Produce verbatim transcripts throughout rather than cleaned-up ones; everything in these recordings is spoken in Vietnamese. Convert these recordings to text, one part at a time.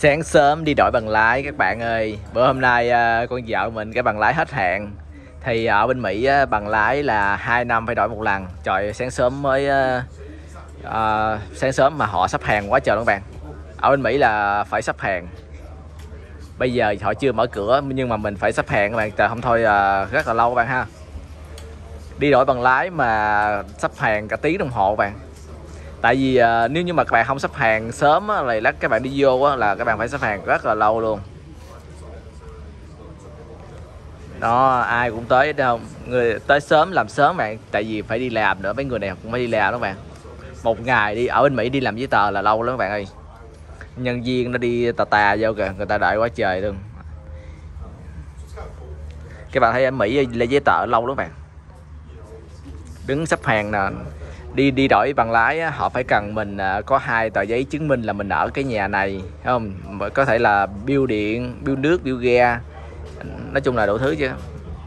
Sáng sớm đi đổi bằng lái các bạn ơi. Bữa hôm nay uh, con vợ mình cái bằng lái hết hạn. Thì ở bên Mỹ uh, bằng lái là hai năm phải đổi một lần. Trời, sáng sớm mới uh, uh, sáng sớm mà họ sắp hàng quá trời các bạn. Ở bên Mỹ là phải sắp hàng. Bây giờ họ chưa mở cửa nhưng mà mình phải sắp hàng các bạn. Trời, không thôi uh, rất là lâu các bạn ha. Đi đổi bằng lái mà sắp hàng cả tiếng đồng hồ các bạn. Tại vì uh, nếu như mà các bạn không sắp hàng sớm á, là các bạn đi vô á, là các bạn phải sắp hàng rất là lâu luôn. Đó, ai cũng tới đâu, người tới sớm làm sớm bạn, tại vì phải đi làm nữa, mấy người này cũng phải đi làm đó các bạn. Một ngày đi ở bên Mỹ đi làm giấy tờ là lâu lắm các bạn ơi. Nhân viên nó đi tà tà vô kìa, người ta đợi quá trời luôn. Các bạn thấy ở Mỹ lấy giấy tờ lâu lắm các bạn. Đứng sắp hàng nè. Đi đi đổi bằng lái á, họ phải cần mình có hai tờ giấy chứng minh là mình ở cái nhà này, thấy không? Có thể là bill điện, bill nước, bill ga, nói chung là đủ thứ chứ.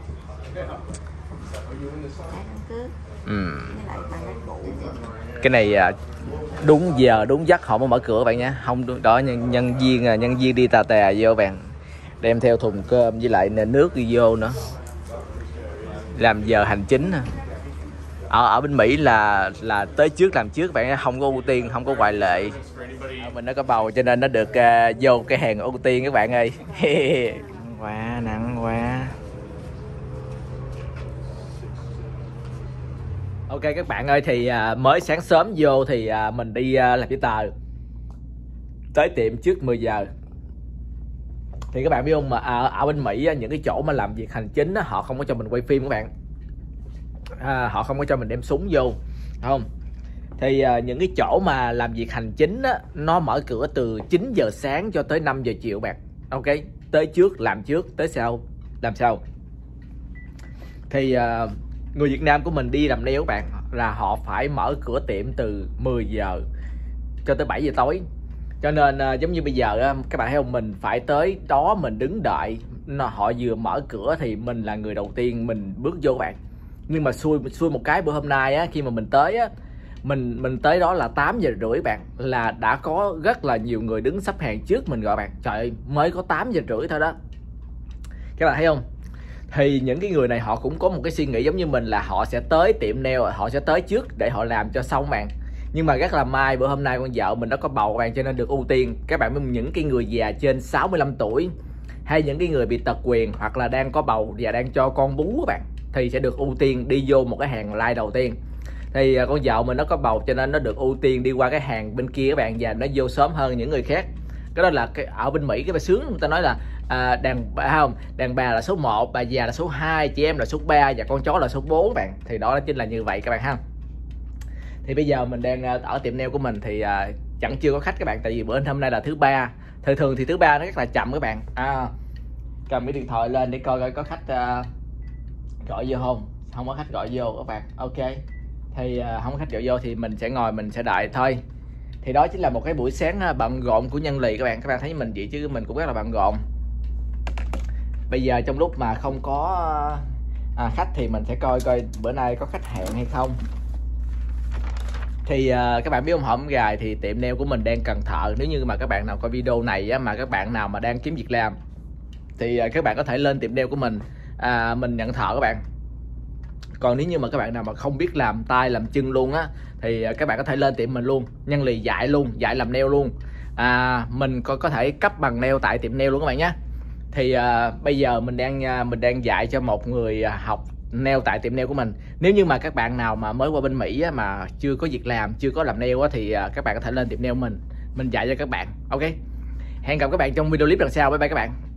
Ừ. Cái này đúng giờ đúng giấc họ mới mở cửa bạn nhé, không đó nhân, nhân viên nhân viên đi tà tà vô bạn, đem theo thùng cơm với lại nước đi vô nữa, làm giờ hành chính. Ở ở bên Mỹ là là tới trước làm trước bạn, không có ưu tiên, không có ngoại lệ. Mình nó có bầu cho nên nó được uh, vô cái hàng ưu tiên các bạn ơi. Quá nặng quá. Ok các bạn ơi, thì uh, mới sáng sớm vô thì uh, mình đi uh, làm giấy tờ, tới tiệm trước mười giờ. Thì các bạn biết không, mà ở, ở bên Mỹ những cái chỗ mà làm việc hành chính đó, họ không có cho mình quay phim các bạn. À, họ không có cho mình đem súng vô, không? Thì à, những cái chỗ mà làm việc hành chính á, nó mở cửa từ chín giờ sáng cho tới năm giờ chiều bạn. Ok, tới trước làm trước, tới sau làm sau. Thì à, người Việt Nam của mình đi làm nail các bạn, là họ phải mở cửa tiệm từ mười giờ cho tới bảy giờ tối. Cho nên à, giống như bây giờ á, các bạn thấy không, mình phải tới đó mình đứng đợi họ vừa mở cửa thì mình là người đầu tiên mình bước vô các bạn. Nhưng mà xui xui một cái bữa hôm nay á, khi mà mình tới á, mình mình tới đó là tám giờ rưỡi bạn, là đã có rất là nhiều người đứng sắp hàng trước mình rồi bạn. Trời ơi, mới có tám giờ rưỡi thôi đó. Các bạn thấy không? Thì những cái người này họ cũng có một cái suy nghĩ giống như mình, là họ sẽ tới tiệm nail, họ sẽ tới trước để họ làm cho xong bạn. Nhưng mà rất là may bữa hôm nay con vợ mình nó có bầu bạn, cho nên được ưu tiên. Các bạn biết những cái người già trên sáu mươi lăm tuổi, hay những cái người bị tật quyền, hoặc là đang có bầu và đang cho con bú các bạn, thì sẽ được ưu tiên đi vô một cái hàng line đầu tiên. Thì con vợ mình nó có bầu cho nên nó được ưu tiên đi qua cái hàng bên kia các bạn, và nó vô sớm hơn những người khác. Cái đó là cái ở bên Mỹ cái bà sướng, người ta nói là à, đàn bà không, đàn bà là số một, bà già là số hai, chị em là số ba và con chó là số bốn các bạn. Thì đó chính là như vậy các bạn ha. Thì bây giờ mình đang ở tiệm nail của mình thì à, chẳng chưa có khách các bạn, tại vì bữa hôm nay là thứ ba. Thường thường thì thứ ba nó rất là chậm các bạn. À, cầm cái điện thoại lên để coi coi có khách uh, gọi vô không. Không có khách gọi vô các bạn. Ok, thì uh, không có khách gọi vô thì mình sẽ ngồi mình sẽ đợi thôi. Thì đó chính là một cái buổi sáng uh, bận rộn của nhân lì các bạn. Các bạn thấy mình vậy chứ mình cũng rất là bận rộn. Bây giờ trong lúc mà không có uh, à, khách thì mình sẽ coi coi bữa nay có khách hẹn hay không. Thì uh, các bạn biết không, hổm gài thì tiệm nail của mình đang cần thợ. Nếu như mà các bạn nào coi video này á, mà các bạn nào mà đang kiếm việc làm thì uh, các bạn có thể lên tiệm nail của mình, à, mình nhận thợ các bạn. Còn nếu như mà các bạn nào mà không biết làm tay làm chân luôn á, thì uh, các bạn có thể lên tiệm mình luôn, nhân lì dạy luôn, dạy làm nail luôn. À, mình có có thể cấp bằng nail tại tiệm nail luôn các bạn nhé. Thì uh, bây giờ mình đang uh, mình đang dạy cho một người uh, học nail tại tiệm nail của mình. Nếu như mà các bạn nào mà mới qua bên Mỹ á, mà chưa có việc làm, chưa có làm nail á, thì uh, các bạn có thể lên tiệm nail mình mình dạy cho các bạn. Ok, hẹn gặp các bạn trong video clip lần sau. Bye bye các bạn.